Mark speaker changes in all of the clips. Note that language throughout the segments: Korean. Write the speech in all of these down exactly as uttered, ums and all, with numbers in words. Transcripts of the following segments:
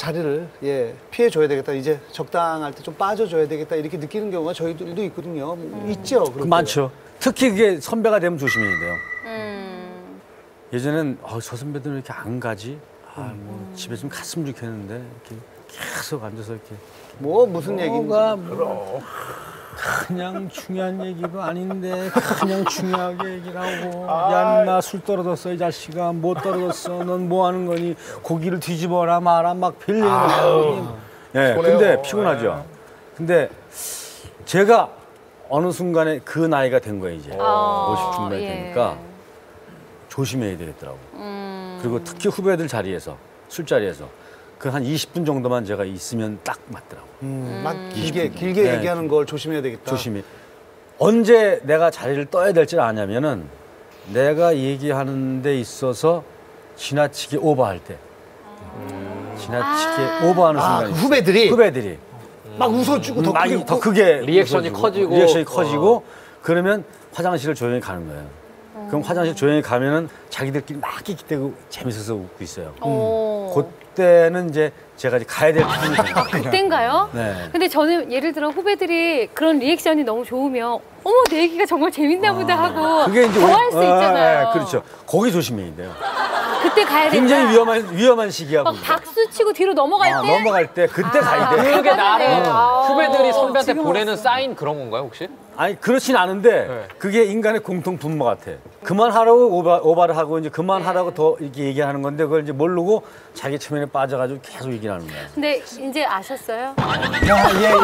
Speaker 1: 자리를 예, 피해줘야 되겠다. 이제 적당할 때 좀 빠져줘야 되겠다. 이렇게 느끼는 경우가 저희들도 있거든요. 뭐
Speaker 2: 음.
Speaker 1: 있죠.
Speaker 3: 그 많죠. 특히 그게 선배가 되면 조심해야 돼요.
Speaker 2: 음.
Speaker 3: 예전엔 어, 저 선배들은 왜 이렇게 안 가지? 아, 뭐 음. 집에 좀 갔으면 좋겠는데 이렇게 계속 앉아서 이렇게
Speaker 1: 뭐 무슨 얘기인지.
Speaker 3: 뭐 그냥 중요한 얘기도 아닌데 그냥 중요하게 얘기를 하고 야 인마 술 떨어졌어 이 자식아 못 떨어졌어 넌 뭐 하는 거니 고기를 뒤집어라 마라 막 별일 나고 예 근데 피곤하죠. 근데 제가 어느 순간에 그 나이가 된 거예요 이제
Speaker 2: 아,
Speaker 3: 오십 중반이
Speaker 2: 예.
Speaker 3: 되니까 조심해야 되겠더라고.
Speaker 2: 음.
Speaker 3: 그리고 특히 후배들 자리에서 술자리에서 그 한 이십 분 정도만 제가 있으면 딱 맞더라고.
Speaker 1: 음, 막 길게 길게
Speaker 3: 네.
Speaker 1: 얘기하는 걸 조심해야 되겠다.
Speaker 3: 조심히. 언제 내가 자리를 떠야 될지 아냐면은 내가 얘기하는 데 있어서 지나치게 오버할 때. 음. 지나치게
Speaker 2: 아.
Speaker 3: 오버하는
Speaker 1: 아,
Speaker 3: 순간이
Speaker 1: 그
Speaker 3: 있어요.
Speaker 1: 후배들이
Speaker 3: 후배들이
Speaker 1: 막 웃어주고 더
Speaker 3: 많이
Speaker 1: 크게
Speaker 3: 더 크게
Speaker 4: 리액션이
Speaker 3: 웃어주고,
Speaker 4: 커지고.
Speaker 3: 리액션이 커지고 그러면 화장실을 조용히 가는 거예요. 그럼 화장실 조용히 가면은 자기들끼리 막 기대고 재밌어서 웃고 있어요.
Speaker 2: 오.
Speaker 3: 그때는 이제 제가 이제 가야 될 타임이 됩니다.
Speaker 2: 그땐가요?
Speaker 3: 네.
Speaker 2: 근데 저는 예를 들어 후배들이 그런 리액션이 너무 좋으면 어머 내 얘기가 정말 재밌나 보다 하고
Speaker 3: 그게 이제
Speaker 2: 좋아할 수
Speaker 3: 아,
Speaker 2: 있잖아요.
Speaker 3: 아, 그렇죠. 거기 조심해야 돼요.
Speaker 2: 그때 가야 된다.
Speaker 3: 굉장히 위험한 위험한 시기야.
Speaker 2: 막 박수 치고 뒤로 넘어갈
Speaker 3: 아,
Speaker 2: 때
Speaker 3: 넘어갈 때 그때 가야 돼.
Speaker 4: 그게 나를
Speaker 2: 아.
Speaker 4: 후배들이 선배한테
Speaker 2: 지금
Speaker 4: 보내는
Speaker 2: 왔어.
Speaker 4: 사인 그런 건가요 혹시?
Speaker 3: 아니 그렇진 않은데
Speaker 4: 네.
Speaker 3: 그게 인간의 공통 분모 같아. 그만하라고 오바, 오바를 하고 이제 그만하라고 더 이렇게 얘기하는 건데 그걸 이제 모르고 자기 체면에 빠져가지고 계속 얘기를 하는 거야.
Speaker 2: 근데 이제 아셨어요?
Speaker 1: 예예 예. 예.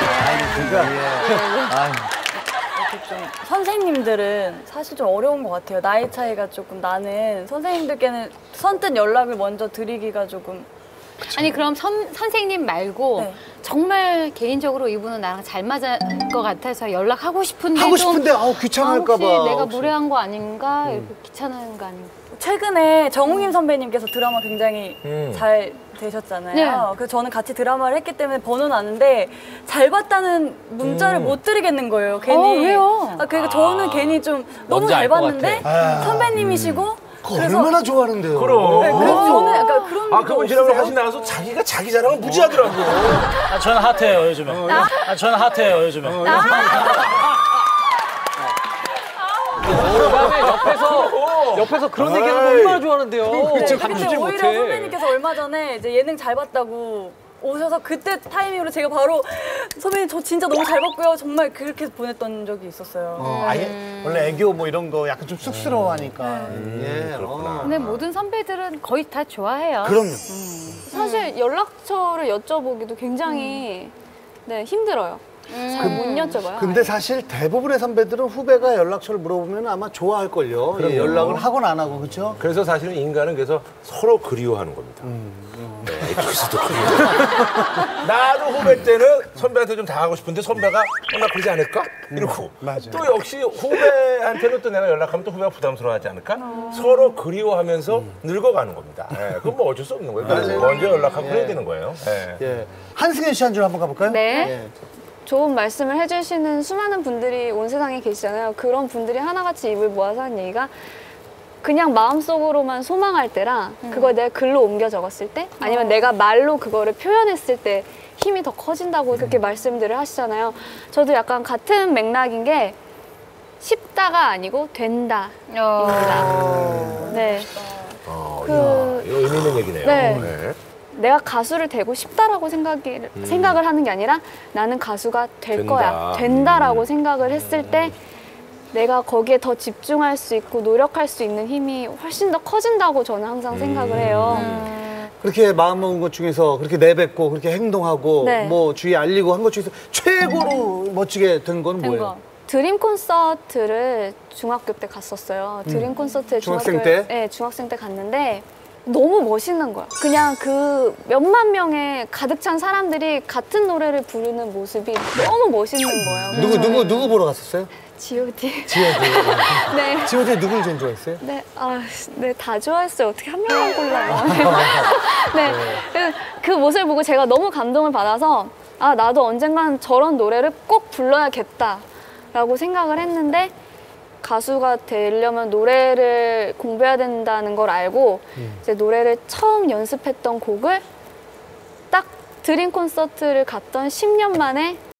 Speaker 3: 그러니까
Speaker 5: 선생님들은 사실 좀 어려운 것 같아요. 나이 차이가 조금 나는 선생님들께는 선뜻 연락을 먼저 드리기가 조금.
Speaker 2: 아니 그럼 선, 선생님 말고
Speaker 5: 네.
Speaker 2: 정말 개인적으로 이분은 나랑 잘 맞을 것 같아서 연락하고 싶은데
Speaker 1: 하고
Speaker 2: 좀
Speaker 1: 싶은데 아우 귀찮을까
Speaker 2: 아, 혹시
Speaker 1: 봐.
Speaker 2: 내가
Speaker 1: 혹시.
Speaker 2: 무례한 거 아닌가 이렇게 귀찮은 거 아닌가.
Speaker 5: 최근에 정우임 선배님께서 드라마 굉장히
Speaker 4: 음.
Speaker 5: 잘 되셨잖아요.
Speaker 2: 네.
Speaker 5: 그래서 저는 같이 드라마를 했기 때문에 번호는 아는데 잘 봤다는 문자를
Speaker 4: 음.
Speaker 5: 못 드리겠는 거예요. 괜히.
Speaker 2: 어, 왜요?
Speaker 5: 아, 그러니까 저는 괜히 좀 너무
Speaker 4: 뭔지
Speaker 5: 잘
Speaker 4: 알 것
Speaker 5: 봤는데
Speaker 4: 같아.
Speaker 1: 아.
Speaker 5: 선배님이시고
Speaker 1: 그거 얼마나 좋아하는데요.
Speaker 6: 그럼.
Speaker 5: 네, 그래서 저는 약간 그런
Speaker 6: 아,
Speaker 5: 거
Speaker 6: 그분 지난번
Speaker 5: 없으세요?
Speaker 6: 하신 나가서 자기가 자기 자랑을 무지하더라고.
Speaker 7: 아, 저는 핫해요, 요즘에. 아, 저는 핫해요, 요즘에.
Speaker 4: 그다음에 옆에서 옆에서 그런 얘기하는 거 얼마나 좋아하는데요.
Speaker 5: 네,
Speaker 4: 참
Speaker 5: 근데
Speaker 4: 주질
Speaker 5: 오히려
Speaker 4: 못해.
Speaker 5: 선배님께서 얼마 전에 이제 예능 잘 봤다고 오셔서 그때 타이밍으로 제가 바로 선배님 저 진짜 너무 잘 봤고요. 정말 그렇게 보냈던 적이 있었어요.
Speaker 1: 어, 아예 원래 애교 뭐 이런 거 약간 좀 쑥스러워하니까. 예, 그렇구나.
Speaker 2: 근데 모든 선배들은 거의 다 좋아해요.
Speaker 1: 그럼요.
Speaker 8: 사실 연락처를 여쭤보기도 굉장히 네, 힘들어요. 잘 못 여쭤봐요.
Speaker 1: 근데 사실 대부분의 선배들은 후배가 연락처를 물어보면 아마 좋아할걸요. 예, 연락을 하건 안 하고, 그렇죠?
Speaker 6: 그래서 사실은 인간은 그래서 서로 그리워하는 겁니다. 네, 에피소드 그리워. 나도 후배 때는 선배한테 좀 당하고 싶은데 선배가 어, 나 그러지 않을까? 이러고.
Speaker 1: 맞아요.
Speaker 6: 또 역시 후배한테는 또 내가 연락하면 또 후배가 부담스러워하지 않을까? 서로 그리워하면서 늙어가는 겁니다. 네, 그건 뭐 어쩔 수 없는 거예요. 그래서 먼저 연락하고 그래야 되는 거예요. 네.
Speaker 1: 예. 한승현 씨 한 줄 한번 가볼까요?
Speaker 2: 네.
Speaker 1: 예.
Speaker 8: 좋은 말씀을 해주시는 수많은 분들이 온 세상에 계시잖아요. 그런 분들이 하나같이 입을 모아서 한 얘기가 그냥 마음속으로만 소망할 때랑 그걸 내가 글로 옮겨 적었을 때 아니면 내가 말로 그거를 표현했을 때 힘이 더 커진다고 그렇게 말씀들을 하시잖아요. 저도 약간 같은 맥락인 게 쉽다가 아니고 된다입니다. 네.
Speaker 6: 어,
Speaker 8: 그-
Speaker 6: 이야, 이거 의미 있는 얘기네요.
Speaker 8: 네. 내가 가수를 되고 싶다라고 생각이,
Speaker 6: 음.
Speaker 8: 생각을 하는 게 아니라 나는 가수가 될
Speaker 6: 된다.
Speaker 8: 거야, 된다라고 생각을 했을 때 내가 거기에 더 집중할 수 있고 노력할 수 있는 힘이 훨씬 더 커진다고 저는 항상 생각을 해요.
Speaker 1: 그렇게 마음먹은 것 중에서 그렇게 내뱉고 그렇게 행동하고
Speaker 8: 네.
Speaker 1: 뭐 주위에 알리고 한 것 중에서 최고로 멋지게 된 건 뭐예요?
Speaker 2: 거.
Speaker 8: 드림 콘서트를 중학교 때 갔었어요. 드림 콘서트에
Speaker 1: 중학생
Speaker 8: 중학교에-
Speaker 1: 때?
Speaker 8: 네, 중학생 때 갔는데 너무 멋있는 거야. 그냥 그 몇만 명의 가득 찬 사람들이 같은 노래를 부르는 모습이 너무 멋있는 거예요.
Speaker 1: 누구 누구 누구 보러 갔었어요?
Speaker 8: 지 오 디.
Speaker 1: 지오디.
Speaker 8: 네.
Speaker 1: 지오디 누굴 제일 좋아했어요?
Speaker 8: 네, 아, 네, 다 좋아했어요. 어떻게 한 명만 골라요. 네. 그, 그 모습을 보고 제가 너무 감동을 받아서 아, 나도 언젠간 저런 노래를 꼭 불러야겠다라고 생각을 했는데 가수가 되려면 노래를 공부해야 된다는 걸 알고 이제 노래를 처음 연습했던 곡을 드림 콘서트를 갔던 십 년 만에